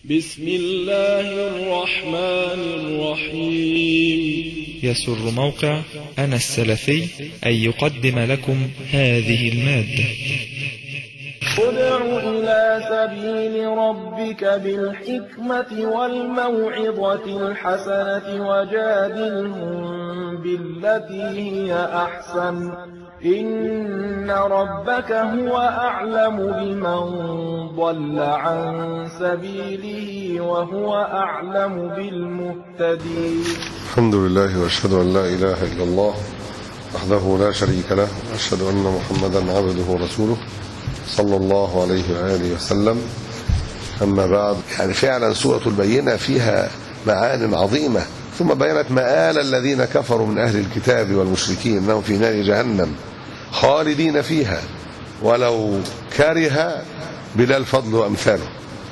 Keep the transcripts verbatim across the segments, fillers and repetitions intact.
بسم الله الرحمن الرحيم. يسر موقع أنا السلفي أن يقدم لكم هذه المادة. ادع إلى سبيل ربك بالحكمة والموعظة الحسنة وجادلهم بالتي هي أحسن إن ربك هو أعلم بمن ضل عن سبيله وهو أعلم بالمهتدين. الحمد لله وأشهد أن لا إله إلا الله وحده لا شريك له وأشهد أن محمدا عبده ورسوله صلى الله عليه وآله وسلم. أما بعد، يعني فعلا سورة البينة فيها معان عظيمة، ثم بينت مآل الذين كفروا من أهل الكتاب والمشركين أنهم في نار جهنم خالدين فيها ولو كره بلا الفضل وأمثاله،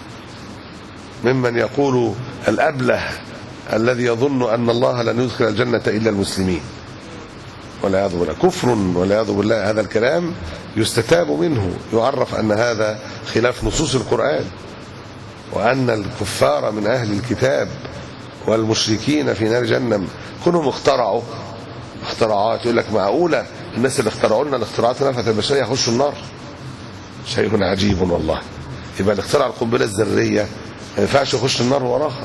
ممن يقول الأبله الذي يظن أن الله لن يدخل الجنة إلا المسلمين والعياذ بالله، كفر والعياذ بالله. هذا الكلام يستتاب منه، يعرف أن هذا خلاف نصوص القرآن، وأن الكفار من أهل الكتاب والمشركين في نار جهنم كلهم اخترعوا اختراعات. يقول لك معقولة الناس اللي اخترعوا لنا الاختراعات نفعت البشرية يخشوا النار؟ شيء عجيب والله. يبقى اللي اخترع القنبلة الذرية ما ينفعش يخش النار هو آخر.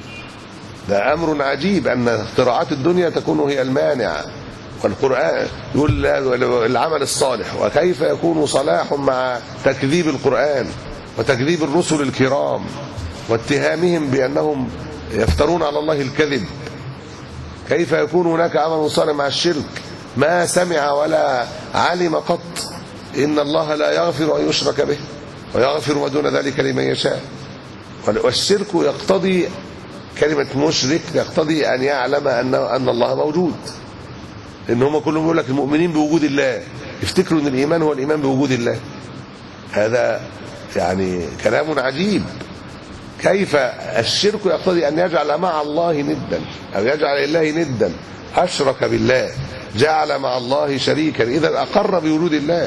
ده أمر عجيب أن اختراعات الدنيا تكون هي المانع. والقرآن يقول العمل الصالح، وكيف يكون صلاح مع تكذيب القرآن وتكذيب الرسل الكرام واتهامهم بأنهم يفترون على الله الكذب؟ كيف يكون هناك عمل صالح مع الشرك؟ ما سمع ولا علم قط. إن الله لا يغفر أن يشرك به ويغفر ما دون ذلك لمن يشاء. والشرك يقتضي، كلمة مشرك يقتضي أن يعلم أن أن الله موجود. إن هم كلهم يقول لك المؤمنين بوجود الله، يفتكروا أن الإيمان هو الإيمان بوجود الله. هذا يعني كلام عجيب. كيف الشرك يقتضي أن يجعل مع الله ندا أو يجعل الله ندا؟ أشرك بالله، جعل مع الله شريكا، إذا أقر بوجود الله.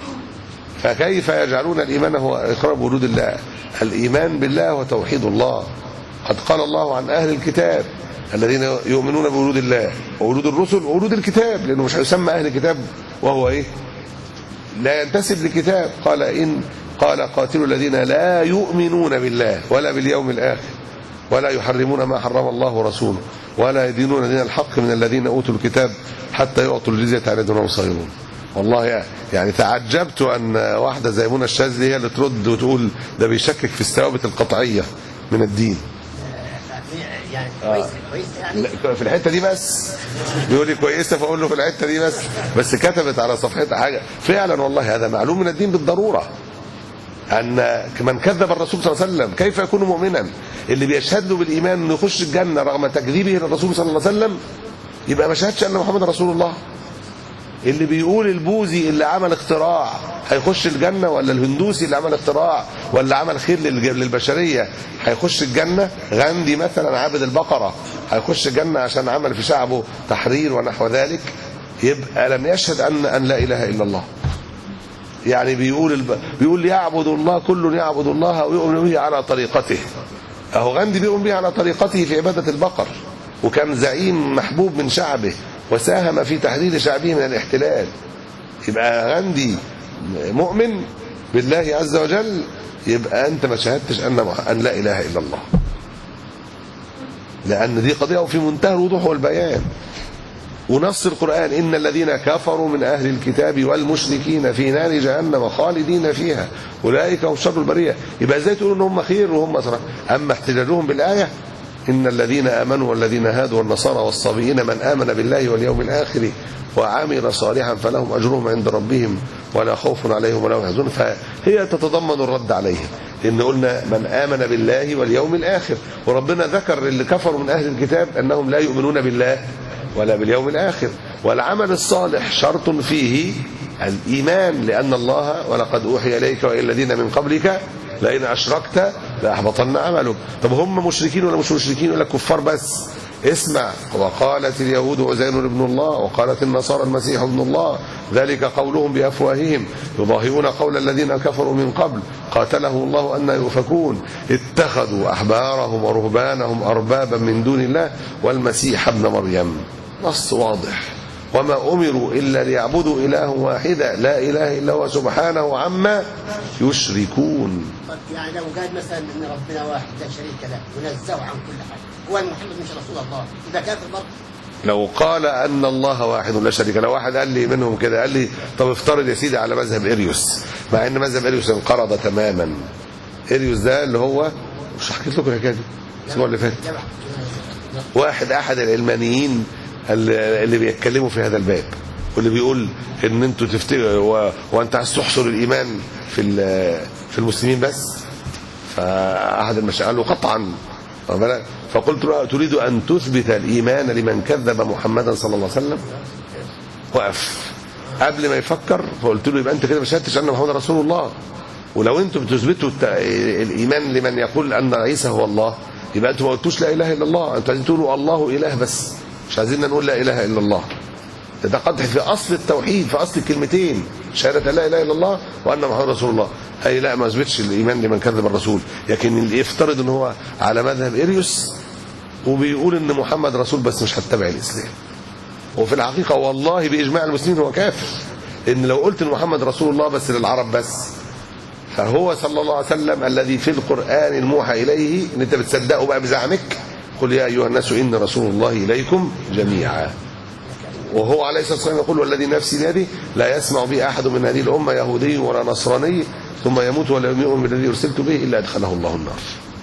فكيف يجعلون الإيمان هو إقرار بوجود الله؟ الإيمان بالله وتوحيد الله. قد قال الله عن أهل الكتاب الذين يؤمنون بوجود الله ووجود الرسل ووجود الكتاب، لأنه مش هيسمى أهل الكتاب وهو إيه؟ لا ينتسب لكتاب. قال إن قال قاتلوا الذين لا يؤمنون بالله ولا باليوم الآخر ولا يحرمون ما حرم الله ورسوله ولا يدينون دين الحق من الذين أوتوا الكتاب حتى يعطوا الجزية عن يد وهم صاغرون. والله يعني تعجبت أن واحدة زي منى الشاذلي هي اللي ترد وتقول ده بيشكك في الثوابت القطعية من الدين. يعني كويسه كويسه يعني في الحته دي بس بيقول لي كويسه، فاقول له في الحته دي بس بس كتبت على صفحتها حاجه فعلا والله هذا معلوم من الدين بالضروره، ان من كذب الرسول صلى الله عليه وسلم كيف يكون مؤمنا؟ اللي بيشهد له بالايمان انه يخش الجنه رغم تكذيبه للرسول صلى الله عليه وسلم يبقى ما شهدش ان محمد رسول الله. اللي بيقول البوذي اللي عمل اختراع هيخش الجنة، ولا الهندوسي اللي عمل اختراع ولا عمل خير للبشرية هيخش الجنة، غاندي مثلا عابد البقرة هيخش الجنة عشان عمل في شعبه تحرير ونحو ذلك، يبقى لم يشهد أن أن لا إله إلا الله. يعني بيقول الب... بيقول يعبد الله، كل يعبد الله ويؤمن به على طريقته. أهو غاندي بيؤمن به على طريقته في عبادة البقر، وكان زعيم محبوب من شعبه وساهم في تحرير شعبه من الاحتلال. يبقى غاندي مؤمن بالله عز وجل، يبقى أنت ما شهدتش أن أن لا إله إلا الله، لأن دي قضية في منتهى الوضوح والبيان. ونص القرآن إن الذين كفروا من أهل الكتاب والمشركين في نار جهنم خالدين فيها أولئك هم شر البرية. يبقى ازاي تقولوا ان هم خير وهم صراحة؟ أما احتجاجهم بالآية إن الذين آمنوا والذين هادوا والنصارى والصابئين من آمن بالله واليوم الآخر وعمل صالحا فلهم أجرهم عند ربهم ولا خوف عليهم ولا هم يحزنون، فهي تتضمن الرد عليهم. لأن قلنا من آمن بالله واليوم الآخر، وربنا ذكر اللي كفروا من أهل الكتاب أنهم لا يؤمنون بالله ولا باليوم الآخر. والعمل الصالح شرط فيه الإيمان، لأن الله ولقد أوحي إليك وإلى الذين من قبلك لئن أشركت لأحبطن عملك. طب هم مشركين ولا مش مشركين ولا كفار بس؟ اسمع، وقالت اليهود عزير ابن الله وقالت النصارى المسيح ابن الله ذلك قولهم بأفواههم يضاهئون قول الذين كفروا من قبل قاتلهم الله أن يؤفكون اتخذوا أحبارهم ورهبانهم أربابا من دون الله والمسيح ابن مريم. نص واضح. وما أمروا إلا ليعبدوا إله واحدا لا إله إلا هو سبحانه عما يشركون. يعني لو قال مثلا ان ربنا واحد لا شريك له ونزه عن كل حاجه، هو محمد مش رسول الله، اذا كافر برضه. لو قال ان الله واحد لا شريك له، واحد قال لي منهم كده قال لي طب افترض يا سيدي على مذهب اريوس، مع ان مذهب اريوس انقرض تماما. اريوس ده اللي هو مش حكيت لكم الحكايه دي الاسبوع اللي فات، واحد احد العلمانيين اللي بيتكلموا في هذا الباب واللي بيقول ان انتوا تفتكروا وانت عايز تحصر الايمان في في المسلمين بس. فاحد المشايخ قال له قطعا، فقلت له تريد ان تثبت الايمان لمن كذب محمدا صلى الله عليه وسلم؟ وقف قبل ما يفكر. فقلت له يبقى انت كده ما شهدتش ان محمد رسول الله، ولو انتم بتثبتوا الايمان لمن يقول ان عيسى هو الله يبقى انتم ما قلتوش لا اله الا الله، انتوا عايزين تقولوا الله اله بس، مش عايزين نقول لا اله الا الله. ده قدح في اصل التوحيد، في اصل الكلمتين شهاده لا اله الا الله وان محمد رسول الله. اي لا ما اثبتش الايمان لمن كذب الرسول، لكن اللي يفترض ان هو على مذهب اريوس وبيقول ان محمد رسول بس مش هتبع الاسلام، وفي الحقيقه والله باجماع المسلمين هو كافر. ان لو قلت ان محمد رسول الله بس للعرب بس، فهو صلى الله عليه وسلم الذي في القران الموحى اليه ان انت بتصدقه بقى بزعمك، قل يا ايها الناس اني رسول الله اليكم جميعا. وهو عليه الصلاه والسلام يقول والذي نفسي بيده لا يسمع بي احد من هذه الامه يهودي ولا نصراني ثم يموت ولا يؤمن بالذي ارسلت به الا ادخله الله النار.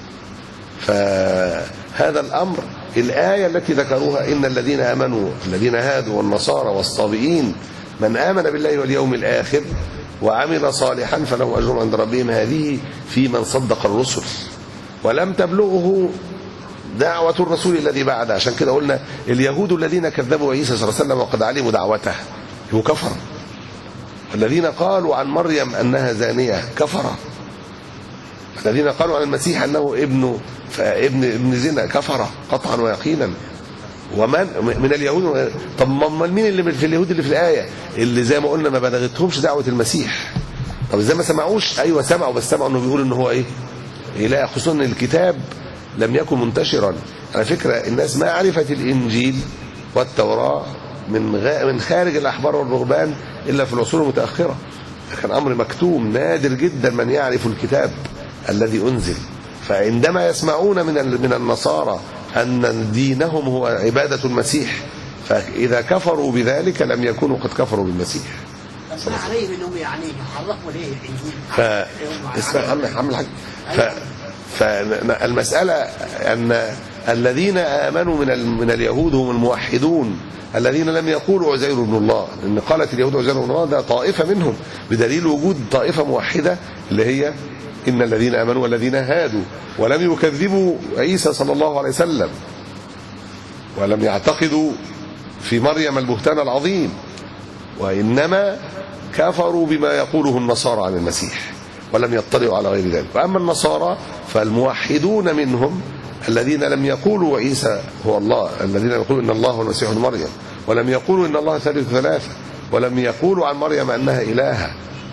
فهذا الامر الايه التي ذكروها ان الذين امنوا الذين هادوا والنصارى والصابئين من امن بالله واليوم الاخر وعمل صالحا فله اجر عند ربهم، هذه في من صدق الرسل ولم تبلغه دعوة الرسول الذي بعد. عشان كده قلنا اليهود الذين كذبوا عيسى صلى الله عليه وسلم وقد علموا دعوته هو كفر، الذين قالوا عن مريم أنها زانية كفر، الذين قالوا عن المسيح أنه ابن ابن ابن زنا كفر قطعا ويقينا. ومن من اليهود، طب مين اللي في اليهود اللي في الآية اللي زي ما قلنا ما بلغتهمش دعوة المسيح؟ طب ازاي ما سمعوش؟ ايوه سمعوا، بس سمعوا انه بيقول ان هو ايه؟ اله، خصوصا ان الكتاب لم يكن منتشرا. على فكرة الناس ما عرفت الإنجيل والتوراة من غ... من خارج الأحبار والرهبان إلا في العصور المتأخرة. كان أمر مكتوم، نادر جدا من يعرف الكتاب الذي أنزل. فعندما يسمعون من ال... من النصارى أن دينهم هو عبادة المسيح، فإذا كفروا بذلك لم يكونوا قد كفروا بالمسيح. ما عليهم انهم يعني يحرقوا ليه الانجيل؟ ف اسمع عم حاجه ف فالمسألة أن الذين آمنوا من من اليهود هم الموحدون الذين لم يقولوا عزير ابن الله. إن قالت اليهود عزير ابن الله ده طائفة منهم، بدليل وجود طائفة موحدة اللي هي إن الذين آمنوا والذين هادوا ولم يكذبوا عيسى صلى الله عليه وسلم ولم يعتقدوا في مريم البهتان العظيم، وإنما كفروا بما يقوله النصارى عن المسيح ولم يطلعوا على غير ذلك. وأما النصارى فالموحدون منهم الذين لم يقولوا عيسى هو الله، الذين يقولوا إن الله هو المسيح ابن مريم، ولم يقولوا إن الله ثالث ثلاثة، ولم يقولوا عن مريم أنها إلهة،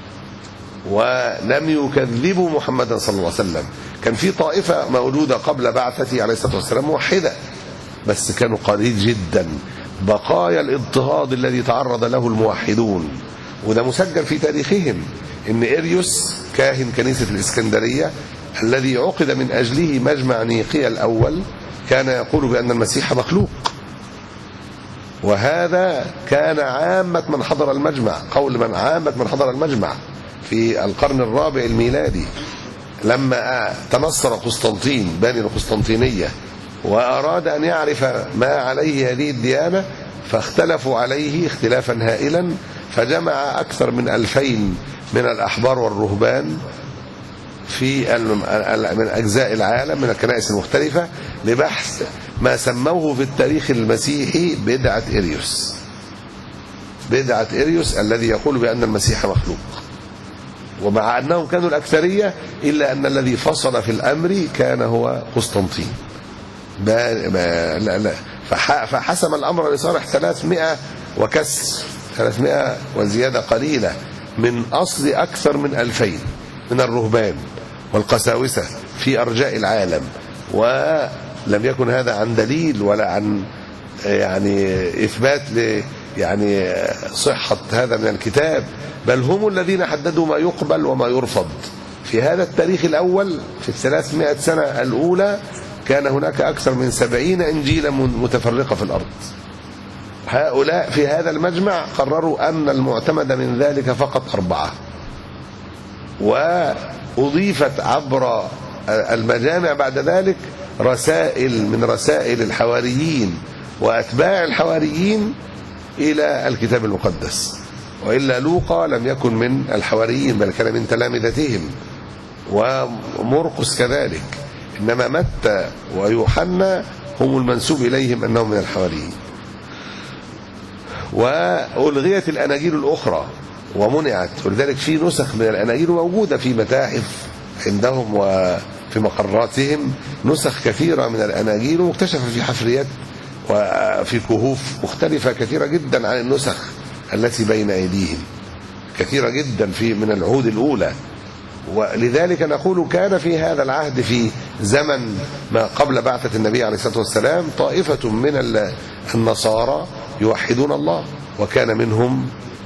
ولم يكذبوا محمدا صلى الله عليه وسلم. كان في طائفة موجودة قبل بعثته عليه الصلاة والسلام موحدة، بس كانوا قليل جدا، بقايا الاضطهاد الذي تعرض له الموحدون، وده مسجل في تاريخهم. إن إريوس كاهن كنيسة الإسكندرية الذي عقد من أجله مجمع نيقيا الأول كان يقول بأن المسيح مخلوق، وهذا كان عامة من حضر المجمع، قول من عامة من حضر المجمع في القرن الرابع الميلادي، لما تنصر قسطنطين باني القسطنطينية وأراد أن يعرف ما عليه هذه الديانة، فاختلفوا عليه اختلافا هائلا، فجمع أكثر من ألفين من الأحبار والرهبان في من أجزاء العالم من الكنائس المختلفة لبحث ما سموه في التاريخ المسيحي بدعة إريوس، بدعة إريوس الذي يقول بأن المسيح مخلوق. ومع أنهم كانوا الأكثرية إلا أن الذي فصل في الأمر كان هو قسطنطين. فحسم الأمر لصالح ثلاثمائة وكسر، ثلاثمائة وزيادة قليلة من أصل أكثر من ألفين من الرهبان والقساوسة في أرجاء العالم. ولم يكن هذا عن دليل ولا عن يعني إثبات ل يعني صحة هذا من الكتاب، بل هم الذين حددوا ما يقبل وما يرفض. في هذا التاريخ الأول في الثلاثمائة سنة الأولى كان هناك أكثر من سبعين إنجيلا متفرقة في الأرض. هؤلاء في هذا المجمع قرروا أن المعتمد من ذلك فقط أربعة، وأضيفت عبر المجامع بعد ذلك رسائل من رسائل الحواريين وأتباع الحواريين إلى الكتاب المقدس. وإلا لوقا لم يكن من الحواريين بل كان من تلامذتهم، ومرقس كذلك، إنما متى ويوحنا هم المنسوب إليهم أنهم من الحواريين. وألغيت الأناجيل الأخرى ومنعت، ولذلك في نسخ من الأناجيل موجودة في متاحف عندهم وفي مقراتهم، نسخ كثيرة من الأناجيل مكتشفة في حفريات وفي كهوف مختلفة كثيرة جدا عن النسخ التي بين أيديهم، كثيرة جدا في من العهود الأولى. ولذلك نقول كان في هذا العهد في زمن ما قبل بعثة النبي عليه الصلاة والسلام طائفة من النصارى يوحدون الله، وكان منهم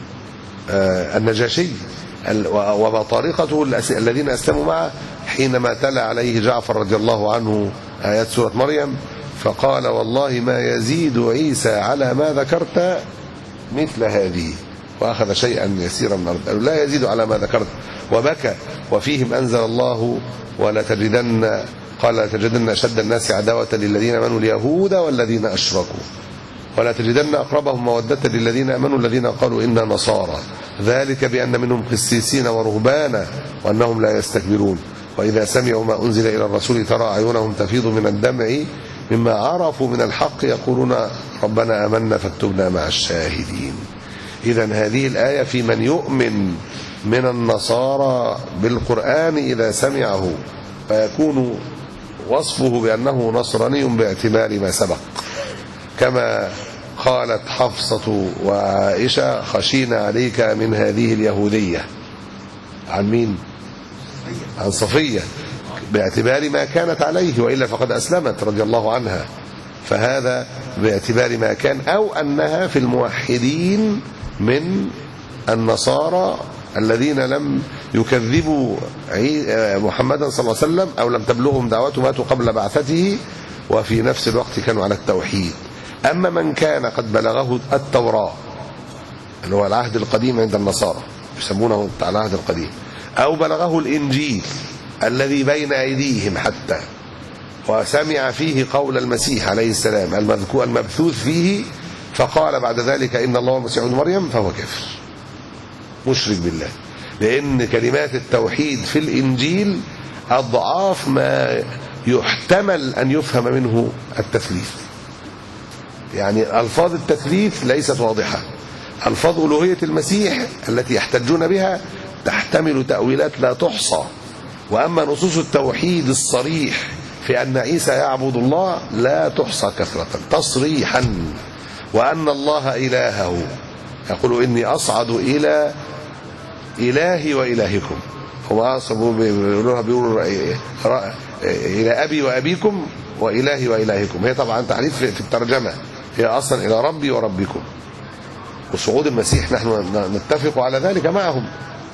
النجاشي وبطارقته الذين أسلموا معه حينما تلا عليه جعفر رضي الله عنه آيات سورة مريم فقال والله ما يزيد عيسى على ما ذكرت مثل هذه، وأخذ شيئا يسيرا من الأرض لا يزيد على ما ذكرت وبكى. وفيهم أنزل الله ولا تجدن قال لا تجدن أشد الناس عداوة للذين آمنوا اليهود والذين أشركوا ولا تجدن أقربهم مودة للذين آمنوا الذين قالوا إنا نصارى ذلك بأن منهم قسيسين ورهبانا وأنهم لا يستكبرون وإذا سمعوا ما أنزل إلى الرسول ترى أعينهم تفيض من الدمع مما عرفوا من الحق يقولون ربنا آمنا فاكتبنا مع الشاهدين. إذن هذه الآية في من يؤمن من النصارى بالقرآن إذا سمعه فيكون وصفه بأنه نصراني باعتبار ما سبق، كما قالت حفصة وعائشة خشينا عليك من هذه اليهودية. عن مين؟ عن صفية، باعتبار ما كانت عليه، وإلا فقد أسلمت رضي الله عنها، فهذا باعتبار ما كان، أو أنها في الموحدين من النصارى الذين لم يكذبوا محمدا صلى الله عليه وسلم أو لم تبلغهم دعوته ماتوا قبل بعثته وفي نفس الوقت كانوا على التوحيد. أما من كان قد بلغه التوراة اللي هو العهد القديم عند النصارى يسمونه العهد القديم، أو بلغه الإنجيل الذي بين أيديهم حتى وسمع فيه قول المسيح عليه السلام المذكور المبثوث فيه فقال بعد ذلك إن الله المسيح ابن مريم فهو كافر مشرك بالله، لأن كلمات التوحيد في الإنجيل أضعاف ما يحتمل أن يفهم منه التثليث. يعني ألفاظ التثليث ليست واضحة، ألفاظ ألوهية المسيح التي يحتجون بها تحتمل تأويلات لا تحصى، وأما نصوص التوحيد الصريح في أن عيسى يعبد الله لا تحصى كثرة تصريحا، وأن الله إلهه يقول إني أصعد إلى إلهي وإلهكم، هم أصبوا بيقولوها بيقولوا إلى أبي وأبيكم وإلهي وإلهكم، هي طبعا تعريف في الترجمة، هي أصلا إلى ربي وربكم، وصعود المسيح نحن نتفق على ذلك معهم.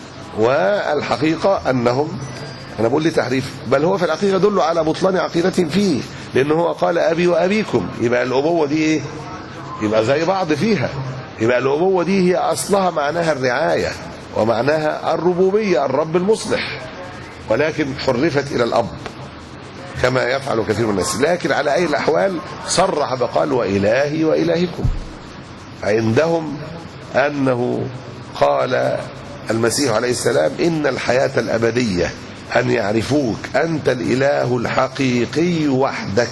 والحقيقة أنهم أنا بقول لي تحريف، بل هو في الحقيقة يدل على بطلان عقيدتهم فيه، لأنه هو قال أبي وأبيكم، يبقى الأبوة دي إيه؟ يبقى زي بعض فيها، يبقى الأبوة دي هي أصلها معناها الرعاية ومعناها الربوبية الرب المصلح، ولكن حرفت إلى الأب كما يفعل كثير من الناس. لكن على أي الأحوال صرح بقال وإلهي وإلهكم، عندهم أنه قال المسيح عليه السلام إن الحياة الأبدية أن يعرفوك أنت الإله الحقيقي وحدك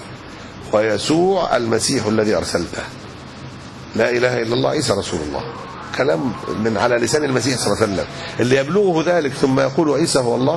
ويسوع المسيح الذي أرسلته، لا إله إلا الله عيسى رسول الله، كلام من على لسان المسيح صلى الله عليه وسلم. اللي يبلغه ذلك ثم يقول عيسى هو الله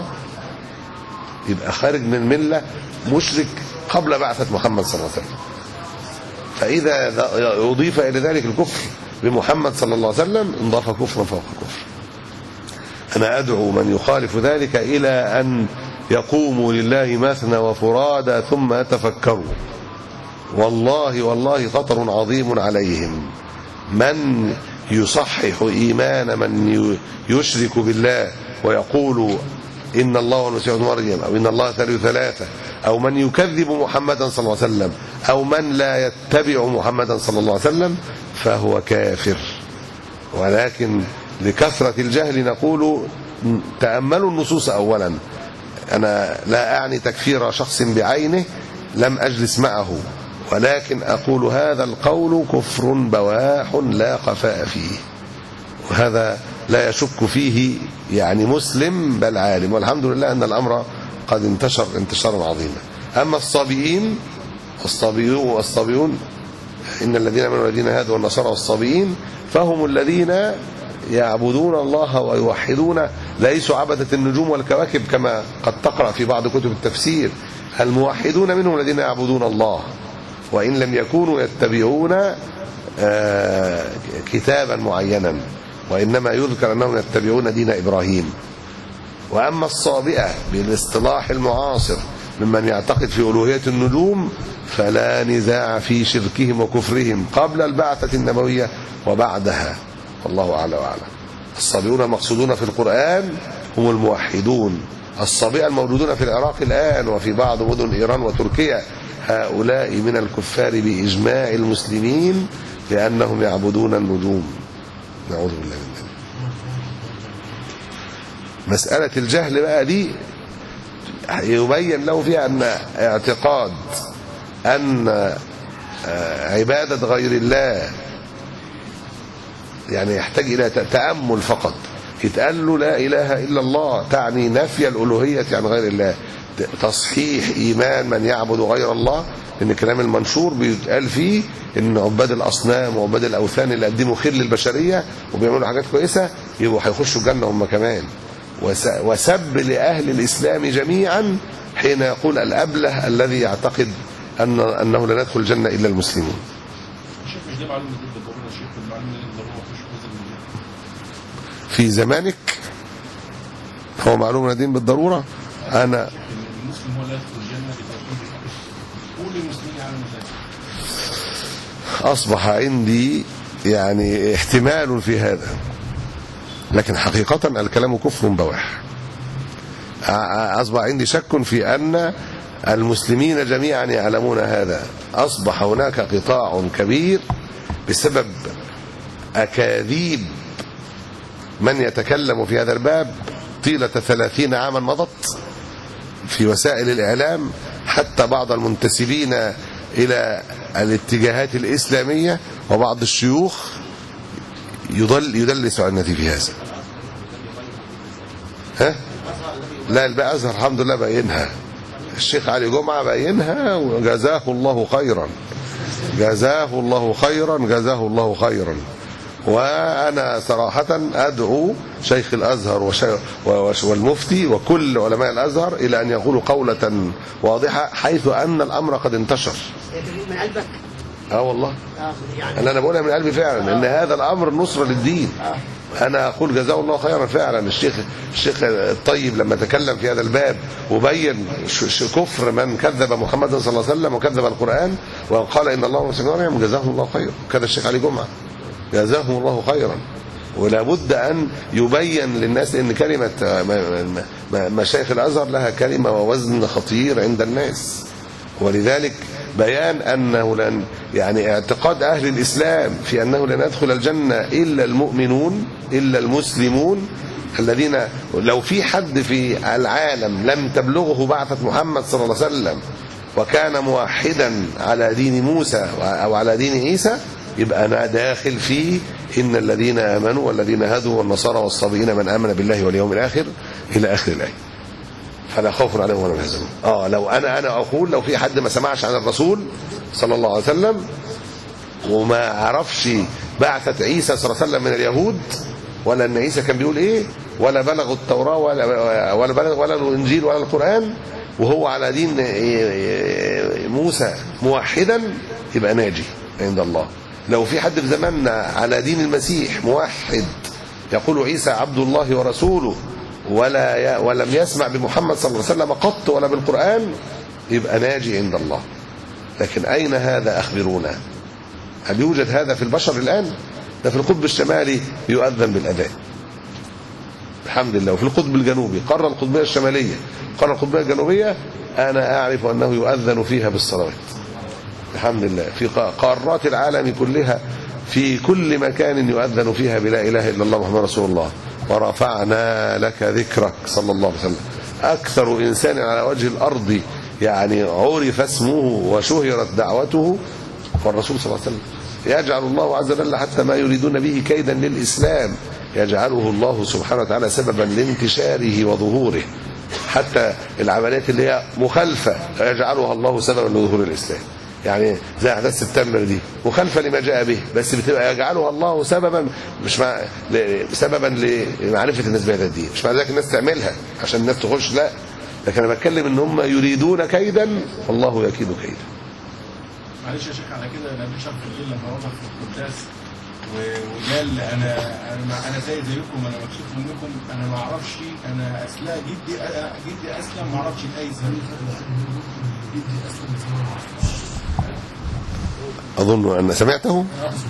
يبقى خارج من الملة، مشرك قبل بعثة محمد صلى الله عليه وسلم. فإذا أضيف إلى ذلك الكفر بمحمد صلى الله عليه وسلم انضاف كفرا فوق كفر. أنا أدعو من يخالف ذلك إلى أن يقوموا لله مثنى وفرادى ثم يتفكروا. والله والله خطر عظيم عليهم من يصحح إيمان من يشرك بالله ويقول إن الله والمسيح ابن مريم أو إن الله ثالث ثلاثة، أو من يكذب محمدا صلى الله عليه وسلم، أو من لا يتبع محمدا صلى الله عليه وسلم، فهو كافر. ولكن لكثرة الجهل نقول تأملوا النصوص أولا. أنا لا أعني تكفير شخص بعينه لم أجلس معه، ولكن أقول هذا القول كفر بواح لا خفاء فيه، وهذا لا يشك فيه يعني مسلم بل عالم. والحمد لله أن الأمر قد انتشر انتشارا عظيما. أما الصابئين والصابئون والصابئون إن الذين آمنوا والذين هادوا والنصارى والصابئين فهم الذين يعبدون الله ويوحدون، ليسوا عبدة النجوم والكواكب كما قد تقرأ في بعض كتب التفسير. الموحدون منهم الذين يعبدون الله وإن لم يكونوا يتبعون كتابا معينا، وإنما يذكر أنهم يتبعون دين إبراهيم. وأما الصابئة بالاصطلاح المعاصر ممن يعتقد في ألوهية النجوم فلا نزاع في شركهم وكفرهم قبل البعثة النبوية وبعدها، والله أعلى وأعلم. الصابئون المقصودون في القرآن هم الموحدون. الصابئة الموجودون في العراق الآن وفي بعض مدن إيران وتركيا هؤلاء من الكفار بإجماع المسلمين لأنهم يعبدون النجوم. نعوذ بالله من ذلك. مسألة الجهل بقى دي يبين له فيها أن اعتقاد أن عبادة غير الله يعني يحتاج إلى تأمل فقط. يتقال له لا إله إلا الله تعني نفي الألوهية عن غير الله، تصحيح إيمان من يعبد غير الله، لأن الكلام المنشور بيتقال فيه إن عباد الأصنام وعباد الأوثان اللي قدموا خير للبشرية وبيعملوا حاجات كويسة يبقوا هيخشوا الجنة هم كمان. وسب لأهل الإسلام جميعا حين يقول الأبله الذي يعتقد أن أنه لا يدخل الجنة إلا المسلمون. في زمانك هو معلوم دين بالضرورة. أنا المسلم هو لا يدخل الجنة قول المسلمين على المساجد. أصبح عندي يعني احتمال في هذا، لكن حقيقة الكلام كفر بواح. أصبح عندي شك في أن المسلمين جميعا يعلمون هذا. أصبح هناك قطاع كبير بسبب أكاذيب من يتكلم في هذا الباب طيلة ثلاثين عاما مضت في وسائل الإعلام، حتى بعض المنتسبين إلى الاتجاهات الإسلامية وبعض الشيوخ يضل يدلس عن النتي في هذا. ها؟ لا الباقي أزهر الحمد لله بينها، الشيخ علي جمعة بينها وجزاه الله خيرا، جزاه الله خيرا، جزاه الله خيرا. وأنا صراحة أدعو شيخ الأزهر والمفتي وكل علماء الأزهر إلى أن يقولوا قولة واضحة، حيث أن الأمر قد انتشر. من قلبك؟ اه والله يعني أنا بقولها من قلبي فعلا ان هذا الأمر نصرة للدين. أنا أقول جزاه الله خيرا فعلا. الشيخ الشيخ الطيب لما تكلم في هذا الباب وبين كفر من كذب محمد صلى الله عليه وسلم وكذب القرآن وقال إن الله وسلم، جزاه الله خيرا. كذا الشيخ علي جمعة جزاهم الله خيرا. ولا بد أن يبين للناس أن كلمة مشايخ الأزهر لها كلمة ووزن خطير عند الناس. ولذلك بيان أنه لن يعني اعتقاد أهل الإسلام في أنه لن يدخل الجنة إلا المؤمنون إلا المسلمون الذين لو في حد في العالم لم تبلغه بعثة محمد صلى الله عليه وسلم وكان موحدا على دين موسى أو على دين عيسى يبقى أنا داخل فيه إن الذين آمنوا والذين هادوا والنصارى والصابئين من آمن بالله واليوم الآخر إلى آخر الآية فلا خوف عليهم ولا هم يحزنون. اه لو انا انا اقول لو في حد ما سمعش عن الرسول صلى الله عليه وسلم وما عرفش بعثة عيسى صلى الله عليه وسلم من اليهود ولا ان عيسى كان بيقول ايه ولا بلغ التوراة ولا ولا بلغ ولا الانجيل ولا القرآن وهو على دين موسى موحدا يبقى ناجي عند الله. لو في حد في زماننا على دين المسيح موحد يقول عيسى عبد الله ورسوله ولا ي... ولم يسمع بمحمد صلى الله عليه وسلم قط ولا بالقرآن يبقى ناجي عند الله. لكن أين هذا؟ أخبرونا. هل يوجد هذا في البشر الآن؟ ده في القطب الشمالي يؤذن بالأذان الحمد لله، وفي القطب الجنوبي قارة القطبية الشمالية قارة القطبية الجنوبية أنا أعرف أنه يؤذن فيها بالصلوات الحمد لله. في قارات العالم كلها في كل مكان يؤذن فيها بلا إله إلا الله محمد رسول الله. ورفعنا لك ذكرك صلى الله عليه وسلم. أكثر إنسان على وجه الأرض يعني عرف اسمه وشهرت دعوته فالرسول صلى الله عليه وسلم. يجعل الله عز وجل حتى ما يريدون به كيدا للإسلام يجعله الله سبحانه وتعالى سببا لانتشاره وظهوره. حتى العمليات اللي هي مخالفة يجعلها الله سببا لظهور الإسلام. يعني زي احداث سبتمبر دي مخالفه لما جاء به، بس بتبقى يجعلها الله سببا مش مع سببا لمعرفه الناس بهذا الدين. مش مع ذلك الناس تعملها عشان الناس تخش، لا، لكن انا بتكلم ان هم يريدون كيدا والله يكيد كيدا. معلش يا شيخ على كده النبي شرف الليل لما وضع في القداس وقال انا انا انا زي زيكم، انا مكسوف منكم، انا ما اعرفش، انا اسلم جدي جدي اسلم ما اعرفش الاي سبب جدي اسلم. أظن أن سمعته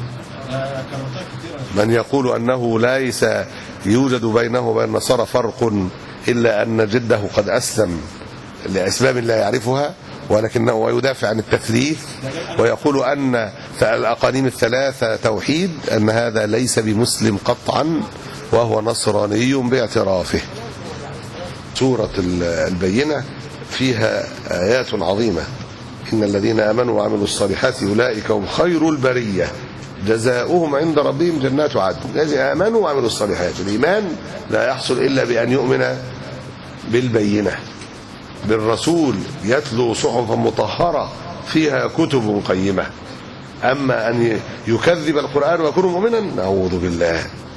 من يقول أنه ليس يوجد بينه وبين النصارى فرق إلا أن جده قد أسلم لأسباب لا يعرفها، ولكنه ويدافع عن التثليث ويقول أن الأقانيم الثلاثة توحيد، أن هذا ليس بمسلم قطعا وهو نصراني باعترافه. سورة البينة فيها آيات عظيمة. إن الذين آمنوا وعملوا الصالحات أولئك هم خير البرية جزاؤهم عند ربهم جنات عدن. الذين آمنوا وعملوا الصالحات، الإيمان لا يحصل إلا بأن يؤمن بالبينة بالرسول يتلو صحفا مطهرة فيها كتب قيمة. أما أن يكذب القرآن ويكون مؤمنا نعوذ بالله،